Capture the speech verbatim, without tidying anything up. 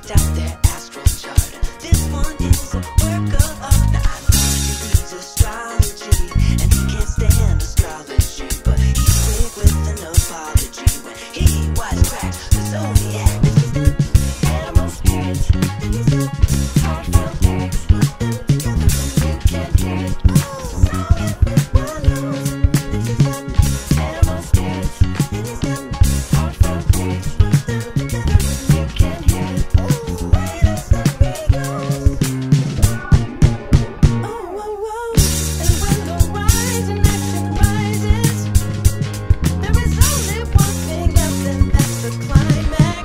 checked out their astral chart. This one is a work of art. Now I know he reads astrology, and he can't stand astrology, but he's quick with an apology when he wisecracks the zodiac. Animal spirits, heartfelt lyrics. You can't hear it. Sound it with balloons. Animal spirits, heartfelt lyrics. You can't hear it. Wait a second, oh, oh, oh. And when the rising action rises, there is only one thing left, and that's the climax.